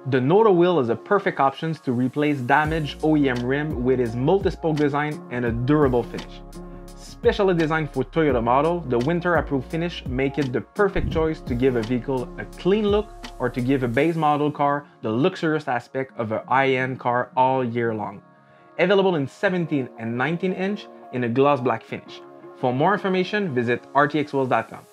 The Noda wheel is a perfect option to replace damaged OEM rim with its multi-spoke design and a durable finish. Specially designed for Toyota model, the winter-approved finish make it the perfect choice to give a vehicle a clean look or to give a base model car the luxurious aspect of a high-end car all year long. Available in 17 and 19 inch in a gloss black finish. For more information, visit rtxwheels.com.